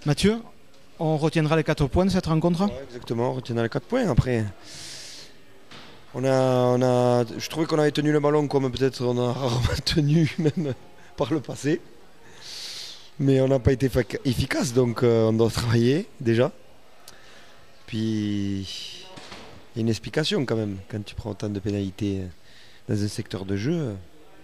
Mathieu, on retiendra les 4 points de cette rencontre. Ouais, exactement, on retiendra les 4 points. Après, je trouvais qu'on avait tenu le ballon comme peut-être on a rarement tenu même par le passé. Mais on n'a pas été efficace, donc on doit travailler déjà. Puis il y a une explication quand même, quand tu prends autant de pénalités dans un secteur de jeu.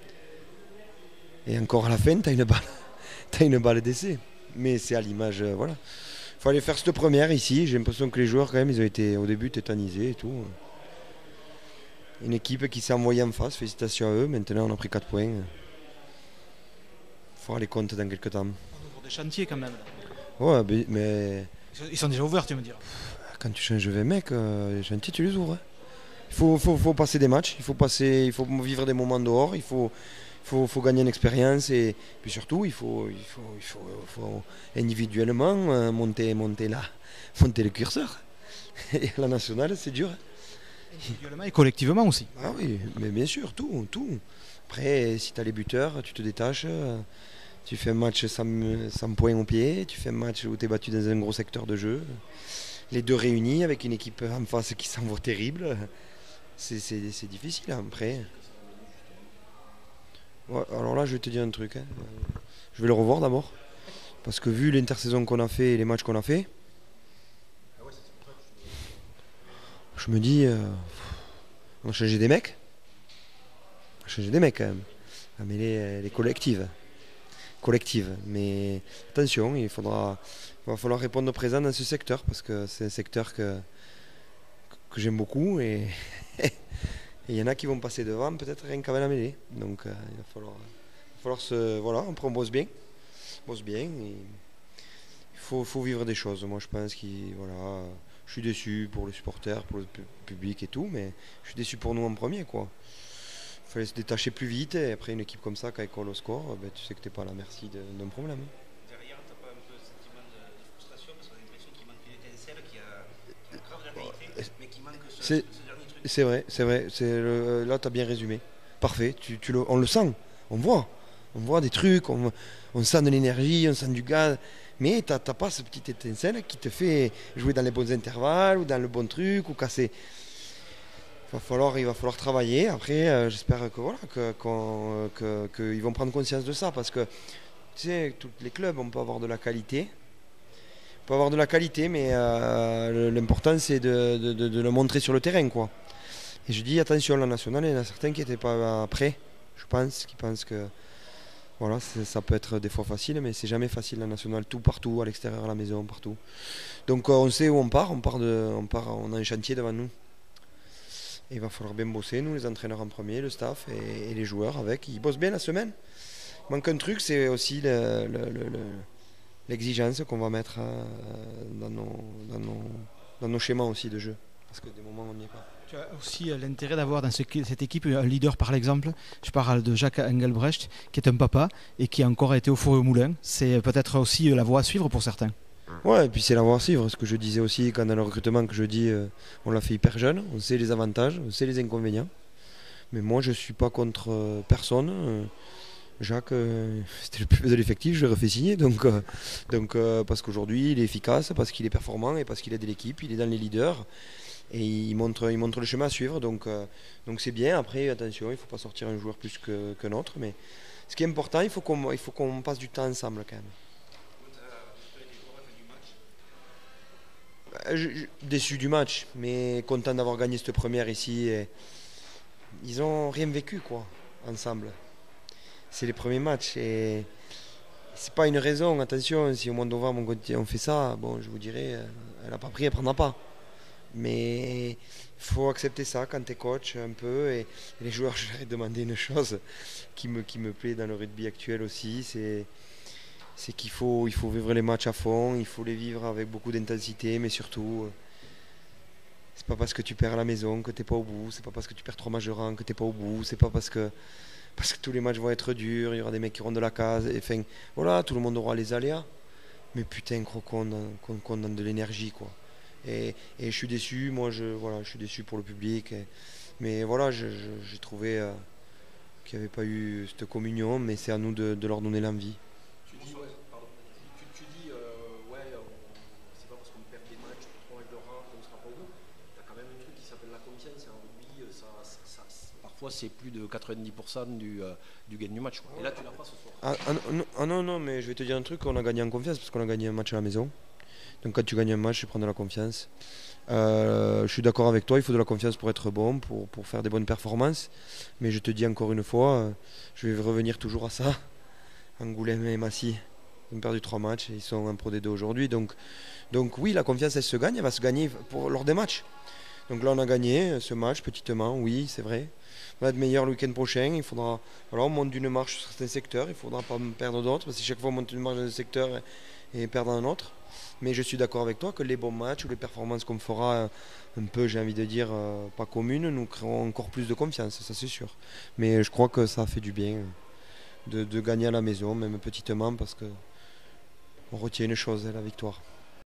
Et encore à la fin, tu as une balle, t'as une balle d'essai. Mais c'est à l'image, voilà. Il fallait faire cette première ici. J'ai l'impression que les joueurs, quand même, ils ont été au début tétanisés et tout. Une équipe qui s'est envoyée en face, félicitations à eux. Maintenant, on a pris 4 points. Il faudra les comptes dans quelques temps. Pour des chantiers quand même. Ouais, mais Ils sont déjà ouverts, tu me dire. quand tu changes 20 mecs, les chantiers, tu les ouvres. Hein. Il faut passer des matchs, il faut vivre des moments dehors, il faut gagner une expérience et puis surtout, il faut individuellement monter le curseur. Et la nationale, c'est dur. Hein. Individuellement et collectivement aussi. Ah oui, mais bien sûr, tout. Après, si tu as les buteurs, tu te détaches. Tu fais un match sans points au pied, tu fais un match où tu es battu dans un gros secteur de jeu. Les deux réunis avec une équipe en face qui s'envoie terrible. C'est difficile après. Ouais, alors là, je vais te dire un truc. Hein. Je vais le revoir d'abord. Parce que vu l'intersaison qu'on a fait et les matchs qu'on a fait, je me dis, on a changé des mecs. On a changé des mecs quand même. La mêlée, elle est collective. Mais attention, il va falloir répondre présent dans ce secteur parce que c'est un secteur que j'aime beaucoup et il y en a qui vont passer devant peut-être rien qu'avec la mêlée. Donc il va falloir voilà, après on bosse bien. Et il faut vivre des choses. Moi je pense voilà, je suis déçu pour les supporters, pour le public et tout, mais je suis déçu pour nous en premier quoi. Il fallait se détacher plus vite et après une équipe comme ça qui colle au score, ben, tu sais que tu n'es pas à la merci d'un problème. Derrière, tu n'as pas un peu le sentiment de frustration parce qu'on a l'impression qu'il manque une étincelle qui a grave de la qualité, mais qui manque ce dernier truc. C'est vrai. Là, tu as bien résumé. Parfait. On le sent. On voit des trucs, on sent de l'énergie, on sent du gaz. Mais tu n'as pas cette petite étincelle qui te fait jouer dans les bons intervalles ou dans le bon truc ou casser. Il va falloir travailler. Après, j'espère que voilà, qu'ils vont prendre conscience de ça parce que tu sais, tous les clubs, on peut avoir de la qualité. On peut avoir de la qualité, mais l'important c'est de le montrer sur le terrain, quoi. Et je dis attention, la nationale, il y en a certains qui n'étaient pas prêts, je pense, qui pensent que voilà, ça peut être des fois facile, mais c'est jamais facile la nationale, tout partout, à l'extérieur, à la maison, partout. Donc on sait où on part, on a un chantier devant nous. Et il va falloir bien bosser, nous les entraîneurs en premier, le staff et les joueurs avec. Ils bossent bien la semaine. Il manque un truc, c'est aussi l'exigence qu'on va mettre dans nos schémas aussi de jeu. Parce que des moments on n'y est pas. Tu as aussi l'intérêt d'avoir dans cette équipe un leader par l'exemple. Je parle de Jacques Engelbrecht, qui est un papa et qui a encore été au four et au moulin. C'est peut-être aussi la voie à suivre pour certains. Ouais, et puis c'est la voie à suivre. Ce que je disais aussi quand dans le recrutement, que je dis, on l'a fait hyper jeune, on sait les avantages, on sait les inconvénients. Mais moi, je ne suis pas contre personne. Jacques, c'était le plus vieux de l'effectif, je l'ai refait signer. Donc, parce qu'aujourd'hui, il est efficace, parce qu'il est performant et parce qu'il aide l'équipe, il est dans les leaders. Et il montre le chemin à suivre. Donc c'est bien. Après, attention, il ne faut pas sortir un joueur plus qu'un autre. Mais ce qui est important, il faut qu'on passe du temps ensemble quand même. Déçu du match, mais content d'avoir gagné cette première ici. Et ils n'ont rien vécu quoi, ensemble. C'est les premiers matchs et c'est pas une raison. Attention, si au mois de novembre on fait ça, bon, je vous dirais, elle n'a pas pris, elle prendra pas. Mais il faut accepter ça quand tu es coach un peu. Et les joueurs, je leur ai demandé une chose qui me plaît dans le rugby actuel aussi, c'est qu'il faut vivre les matchs à fond, il faut les vivre avec beaucoup d'intensité, mais surtout, c'est pas parce que tu perds à la maison que t'es pas au bout, c'est pas parce que tu perds 3 matchs de rang que t'es pas au bout, c'est pas parce que tous les matchs vont être durs, il y aura des mecs qui auront de la case, et enfin, voilà, tout le monde aura les aléas. Mais putain, qu'on donne de l'énergie, quoi. Et je suis déçu, je suis déçu pour le public. Mais voilà, j'ai trouvé qu'il n'y avait pas eu cette communion, mais c'est à nous de leur donner l'envie. Tu dis, ouais, pardon, tu dis fois c'est plus de 90% du gain du match, quoi. Et là tu l'as pas ce soir. Non, mais je vais te dire un truc, on a gagné en confiance parce qu'on a gagné un match à la maison. Donc quand tu gagnes un match, tu prends de la confiance. Je suis d'accord avec toi, il faut de la confiance pour être bon, pour faire des bonnes performances. Mais je te dis encore une fois, je vais revenir toujours à ça. Angoulême et Massy ont perdu 3 matchs et ils sont en Pro D2 aujourd'hui. Donc oui, la confiance elle se gagne, elle va se gagner lors des matchs. Donc là on a gagné ce match petitement, oui c'est vrai. On va être meilleur le week-end prochain, il faudra, voilà, on monte d'une marche sur certains secteurs, il ne faudra pas perdre d'autres, parce que chaque fois on monte une marche dans un secteur et perdre un autre. Mais je suis d'accord avec toi que les bons matchs ou les performances qu'on fera un peu, j'ai envie de dire, pas communes, nous créeront encore plus de confiance, ça c'est sûr. Mais je crois que ça fait du bien de gagner à la maison, même petitement, parce qu'on retient une chose, la victoire.